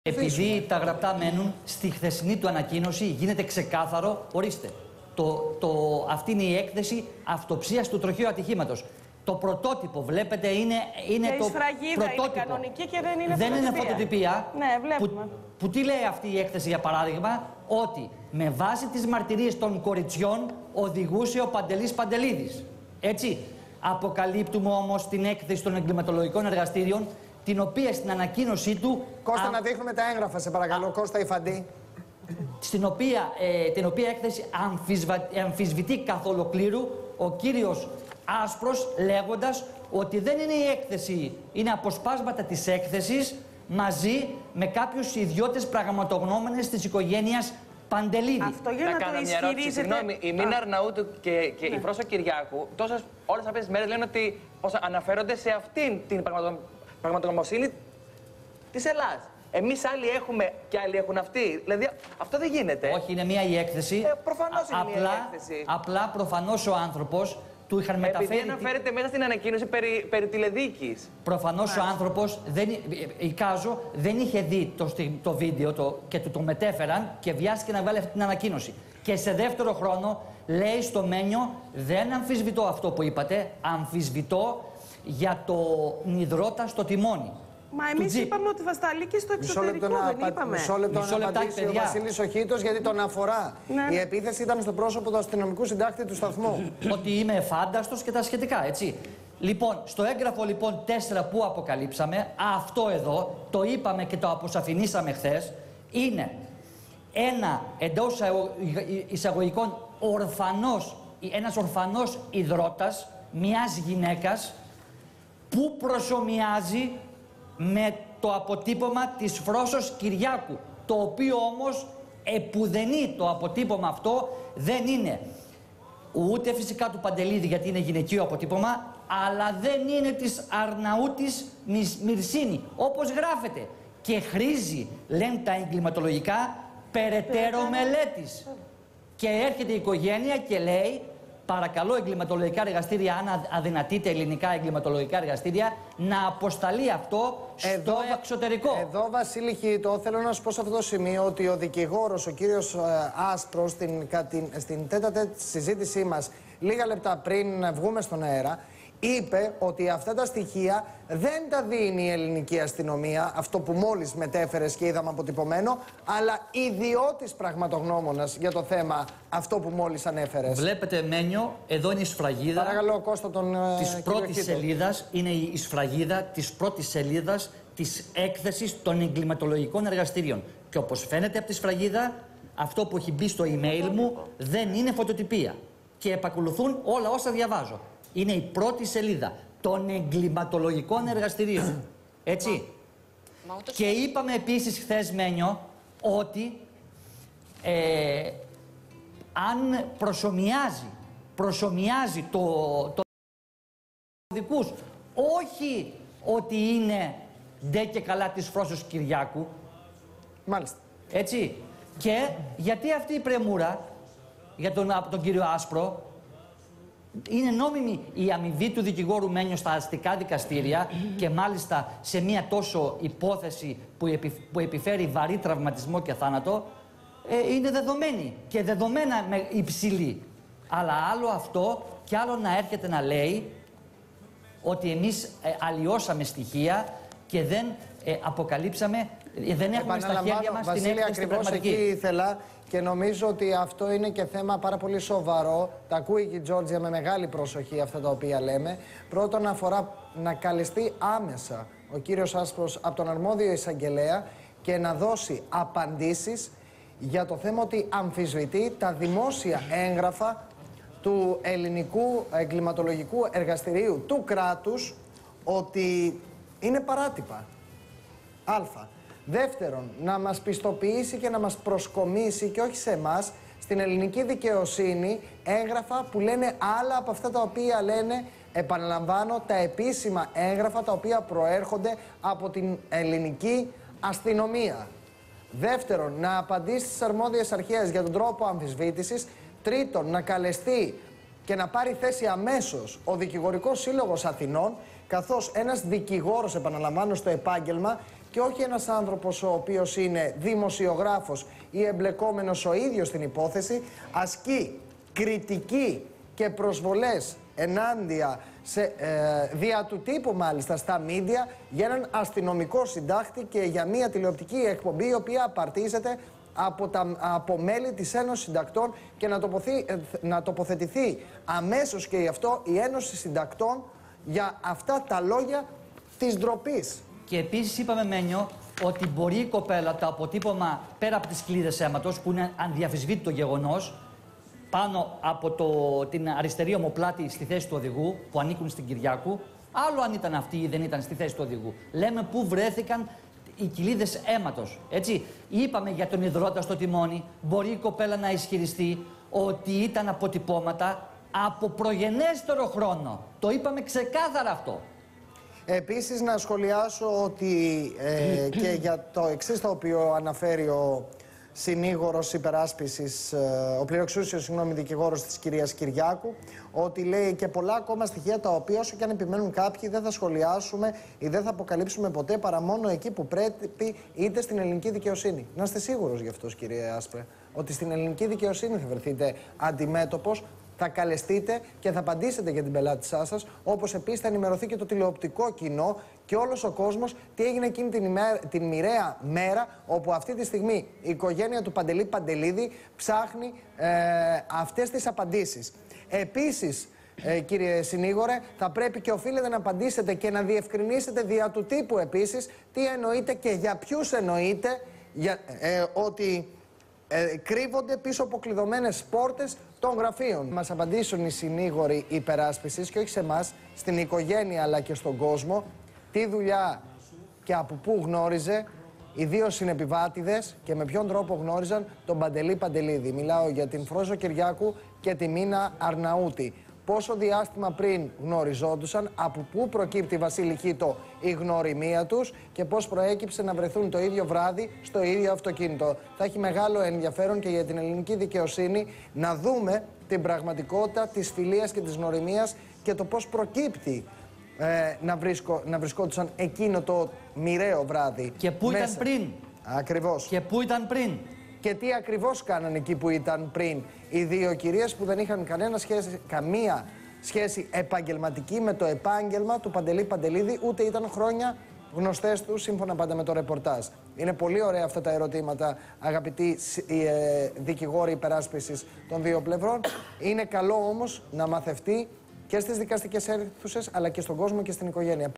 Επειδή τα γραπτά μένουν, στη χθεσινή του ανακοίνωση γίνεται ξεκάθαρο, ορίστε, αυτή είναι η έκθεση αυτοψίας του τροχαίου ατυχήματος. Το πρωτότυπο, βλέπετε, είναι το πρωτότυπο. Είναι κανονική και δεν είναι δεν φωτοτυπία. Είναι φωτοτυπία. Ναι, βλέπουμε. Που τι λέει αυτή η έκθεση, για παράδειγμα, ότι με βάση τις μαρτυρίες των κοριτσιών οδηγούσε ο Παντελής Παντελίδης. Έτσι. Αποκαλύπτουμε όμως την έκθεση των εγκληματολογικών εργαστήριων, την οποία στην ανακοίνωσή του... Κώστα, να δείχνουμε τα έγγραφα, σε παρακαλώ. Κώστα Ιφαντή. Την οποία έκθεση αμφισβητεί καθ' ολοκλήρου ο κύριος Άσπρος, λέγοντας ότι δεν είναι η έκθεση, είναι αποσπάσματα της έκθεσης μαζί με κάποιους ιδιώτες πραγματογνώμενες της οικογένειας Παντελίδη. Αυτό για να το ισχυρίζετε. Συγγνώμη, η Μίνα Αρναούτου και η Φρόσο Κυριάκου, όλες αυτές τις μέρες λένε ότι αναφέρονται σε αυτήν την πραγματογνωμοσύνη της Ελλάδας. Εμείς άλλοι έχουμε και άλλοι έχουν αυτή. Δηλαδή αυτό δεν γίνεται. Όχι, είναι μία η έκθεση. Προφανώς είναι μία η έκθεση. Απλά προφανώς ο άνθρωπος του είχαν μεταφέρει. Επειδή αναφέρεται μέσα στην ανακοίνωση περί τηλεδίκης. Προφανώς ο άνθρωπος, εικάζω, δεν είχε δει το βίντεο και του το μετέφεραν και βιάστηκε να βγάλει αυτή την ανακοίνωση. Και σε δεύτερο χρόνο λέει στο Μένιο, δεν αμφισβητώ αυτό που είπατε, αμφισβητώ για το νηδρώτα στο τιμόνι. Μα εμείς είπαμε ότι θα σταλεί και στο εξωτερικό, δεν είπαμε. Μισό λεπτό να απαντήσει ο Βασίλης Οχίτος, γιατί τον αφορά. Ναι. Η επίθεση ήταν στο πρόσωπο του αστυνομικού συντάκτη του σταθμού. Ότι είμαι φάνταστος και τα σχετικά, έτσι. Λοιπόν, στο έγγραφο λοιπόν 4 που αποκαλύψαμε, αυτό εδώ, το είπαμε και το αποσαφηνίσαμε χθες, είναι ένα εντός εισαγωγικών ένας ορφανός ιδρώτας μιας γυναίκας που προσομοιάζει με το αποτύπωμα της Φρόσος Κυριάκου, το οποίο όμως επουδενή το αποτύπωμα αυτό δεν είναι ούτε φυσικά του Παντελίδη, γιατί είναι γυναικείο αποτύπωμα, αλλά δεν είναι της Αρναούτης Μυρσίνη, όπως γράφεται. Και χρήζει, λένε τα εγκληματολογικά, περαιτέρω μελέτης. Και έρχεται η οικογένεια και λέει, παρακαλώ εγκληματολογικά εργαστήρια, αν αδυνατείτε ελληνικά εγκληματολογικά εργαστήρια, να αποσταλεί αυτό στο εξωτερικό. Εδώ, Βασίλη Χίτο, θέλω να σου πω σε αυτό το σημείο ότι ο δικηγόρος, ο κύριος Άσπρος, στην τέταρτη συζήτησή μας, λίγα λεπτά πριν βγούμε στον αέρα, είπε ότι αυτά τα στοιχεία δεν τα δίνει η ελληνική αστυνομία, αυτό που μόλις μετέφερες και είδαμε αποτυπωμένο, αλλά ιδιώτης πραγματογνώμονας για το θέμα αυτό που μόλις ανέφερες. Βλέπετε, Μένιο, εδώ είναι η σφραγίδα. Παρακαλώ, Κώστα, της πρώτης σελίδας, είναι η σφραγίδα της πρώτης σελίδας της έκθεσης των εγκληματολογικών εργαστηρίων. Και όπως φαίνεται από τη σφραγίδα, αυτό που έχει μπει στο email μου δεν είναι φωτοτυπία. Και επακολουθούν όλα όσα διαβάζω. Είναι η πρώτη σελίδα των εγκληματολογικών εργαστηρίων. Έτσι. Και είπαμε επίσης χθες, Μένιο, ότι αν προσομοιάζει το δικούς, όχι ότι είναι ντε και καλά της Φρόσος Κυριάκου. Μάλιστα. Έτσι. Και γιατί αυτή η πρεμούρα για τον κύριο Άσπρο, είναι νόμιμη η αμοιβή του δικηγόρου Μένιο στα αστικά δικαστήρια και μάλιστα σε μια τόσο υπόθεση που επιφέρει βαρύ τραυματισμό και θάνατο, είναι δεδομένη και δεδομένα υψηλή. Αλλά άλλο αυτό και άλλο να έρχεται να λέει ότι εμείς αλλοιώσαμε στοιχεία και δεν αποκαλύψαμε, δεν έχουμε στα χέρια μας την έκθεση στην πραγματική. Εκεί ήθελα και νομίζω ότι αυτό είναι και θέμα πάρα πολύ σοβαρό. Τα ακούει και η Τζόρτζια με μεγάλη προσοχή αυτά τα οποία λέμε. Πρώτον, αφορά να καλεστεί άμεσα ο κύριος Άσπρος από τον αρμόδιο εισαγγελέα και να δώσει απαντήσεις για το θέμα ότι αμφισβητεί τα δημόσια έγγραφα του ελληνικού εγκληματολογικού εργαστηρίου του κράτους, ότι είναι παράτυπα. Α. Δεύτερον, να μας πιστοποιήσει και να μας προσκομίσει, και όχι σε εμάς, στην ελληνική δικαιοσύνη έγγραφα που λένε άλλα από αυτά τα οποία λένε, επαναλαμβάνω, τα επίσημα έγγραφα τα οποία προέρχονται από την ελληνική αστυνομία. Δεύτερον, να απαντήσει στις αρμόδιες αρχές για τον τρόπο αμφισβήτησης. Τρίτον, να καλεστεί και να πάρει θέση αμέσως ο Δικηγορικός Σύλλογος Αθηνών, καθώς ένας δικηγόρος, επαναλαμβάνω, στο επάγγελμα και όχι ένας άνθρωπος ο οποίος είναι δημοσιογράφος ή εμπλεκόμενος ο ίδιος στην υπόθεση, ασκεί κριτική και προσβολές ενάντια δια του τύπου μάλιστα στα μίντια για έναν αστυνομικό συντάκτη και για μια τηλεοπτική εκπομπή η οποία απαρτίζεται από μέλη της Ένωσης Συντακτών και να τοποθετηθεί αμέσως και γι' αυτό η Ένωση Συντακτών για αυτά τα λόγια της ντροπής. Και επίσης είπαμε, Μένιο, ότι μπορεί η κοπέλα το αποτύπωμα πέρα από τις κλίδες αίματος, που είναι αδιαφυσβήτητο γεγονός, πάνω από την αριστερή ομοπλάτη στη θέση του οδηγού, που ανήκουν στην Κυριάκου, άλλο αν ήταν αυτή ή δεν ήταν στη θέση του οδηγού. Λέμε πού βρέθηκαν οι κοιλίδες αίματος. Έτσι, είπαμε για τον υδρότα στο τιμόνι, μπορεί η κοπέλα να ισχυριστεί ότι ήταν αποτυπώματα από προγενέστερο χρόνο. Το είπαμε ξεκάθαρα αυτό. Επίσης να σχολιάσω ότι και για το εξής το οποίο αναφέρει ο συνήγορος υπεράσπισης, ο πληροεξούσιος δικηγόρος της κυρίας Κυριάκου, ότι λέει και πολλά ακόμα στοιχεία τα οποία όσο και αν επιμένουν κάποιοι δεν θα σχολιάσουμε ή δεν θα αποκαλύψουμε ποτέ παρά μόνο εκεί που πρέπει, είτε στην ελληνική δικαιοσύνη. Να είστε σίγουρος γι' αυτό, κύριε Άσπρε, ότι στην ελληνική δικαιοσύνη θα βρεθείτε αντιμέτωπος, θα καλεστείτε και θα απαντήσετε για την πελάτησά σας, όπως επίσης θα ενημερωθεί και το τηλεοπτικό κοινό και όλος ο κόσμος τι έγινε εκείνη την μοιραία μέρα όπου αυτή τη στιγμή η οικογένεια του Παντελή Παντελίδη ψάχνει αυτές τις απαντήσεις. Επίσης, κύριε συνήγορε, θα πρέπει και οφείλετε να απαντήσετε και να διευκρινίσετε δια του τύπου επίσης τι εννοείτε και για ποιους εννοείτε ότι κρύβονται πίσω από κλειδωμένες πόρτες των γραφείων. Μας απαντήσουν οι συνήγοροι υπεράσπισης και όχι σε εμάς, στην οικογένεια αλλά και στον κόσμο, τι δουλειά και από πού γνώριζε οι δύο συνεπιβάτηδες και με ποιον τρόπο γνώριζαν τον Παντελή Παντελίδη. Μιλάω για την Φρόζο Κυριάκου και τη Μίνα Αρναούτη. Πόσο διάστημα πριν γνωριζόντουσαν, από πού προκύπτει, Βασίλη Χίτο, η γνωριμία τους και πώς προέκυψε να βρεθούν το ίδιο βράδυ στο ίδιο αυτοκίνητο. Θα έχει μεγάλο ενδιαφέρον και για την ελληνική δικαιοσύνη να δούμε την πραγματικότητα της φιλίας και της γνωριμίας και το πώς προκύπτει να βρισκόντουσαν εκείνο το μοιραίο βράδυ. Και πού ήταν πριν. Ακριβώς. Και πού ήταν πριν. Και τι ακριβώς κάνανε εκεί που ήταν πριν οι δύο κυρίες που δεν είχαν καμία σχέση επαγγελματική με το επάγγελμα του Παντελή Παντελίδη, ούτε ήταν χρόνια γνωστές του, σύμφωνα πάντα με το ρεπορτάζ. Είναι πολύ ωραία αυτά τα ερωτήματα, αγαπητοί δικηγόροι υπεράσπισης των δύο πλευρών. Είναι καλό όμως να μαθευτεί και στις δικαστικές αίθουσες, αλλά και στον κόσμο και στην οικογένεια.